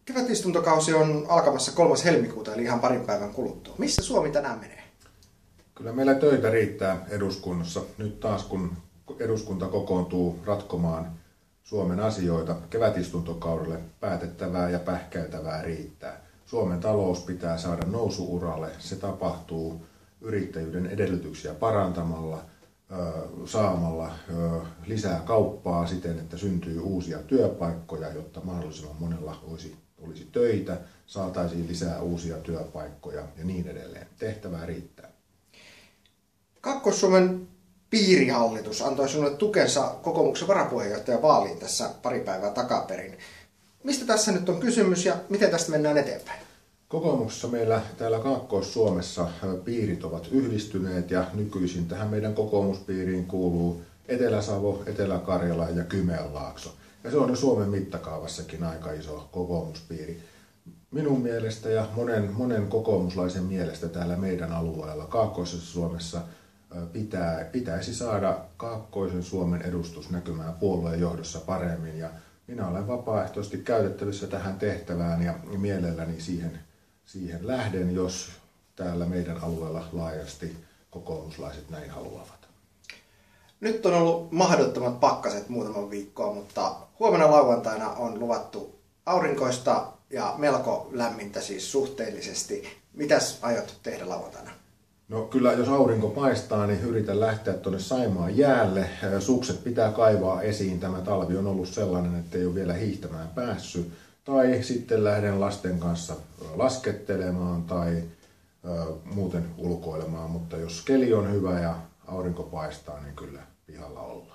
Kevätistuntokausi on alkamassa 3. helmikuuta, eli ihan parin päivän kuluttua. Missä Suomi tänään menee? Kyllä meillä töitä riittää eduskunnassa. Nyt taas kun eduskunta kokoontuu ratkomaan Suomen asioita, kevätistuntokaudelle päätettävää ja pähkäiltävää riittää. Suomen talous pitää saada nousu-uralle. Se tapahtuu yrittäjyyden edellytyksiä parantamalla, saamalla lisää kauppaa siten, että syntyy uusia työpaikkoja, jotta mahdollisimman monella olisi töitä, saataisiin lisää uusia työpaikkoja ja niin edelleen. Tehtävää riittää. Kaakkois-Suomen piirihallitus antoi sinulle tukensa kokoomuksen varapuheenjohtajan vaaliin tässä pari päivää takaperin. Mistä tässä nyt on kysymys ja miten tästä mennään eteenpäin? Kokoomuksessa meillä täällä Kaakkois-Suomessa piirit ovat yhdistyneet ja nykyisin tähän meidän kokoomuspiiriin kuuluu Etelä-Savo, Etelä-Karjala ja Kymenlaakso. Ja se on jo Suomen mittakaavassakin aika iso kokoomuspiiri. Minun mielestä ja monen kokoomuslaisen mielestä täällä meidän alueella Kaakkoisessa Suomessa pitäisi saada Kaakkoisen Suomen edustus näkymään puolueen johdossa paremmin. Ja minä olen vapaaehtoisesti käytettävissä tähän tehtävään ja mielelläni siihen lähden, jos täällä meidän alueella laajasti kokoomuslaiset näin haluavat. Nyt on ollut mahdottomat pakkaset muutaman viikkoa, mutta huomenna lauantaina on luvattu aurinkoista ja melko lämmintä siis suhteellisesti. Mitäs aiot tehdä lauantaina? No kyllä, jos aurinko paistaa, niin yritän lähteä tuonne Saimaan jäälle. Sukset pitää kaivaa esiin. Tämä talvi on ollut sellainen, että ei ole vielä hiihtämään päässyt. Tai sitten lähden lasten kanssa laskettelemaan tai muuten ulkoilemaan. Mutta jos keli on hyvä ja aurinko paistaa, niin kyllä pihalla ollaan.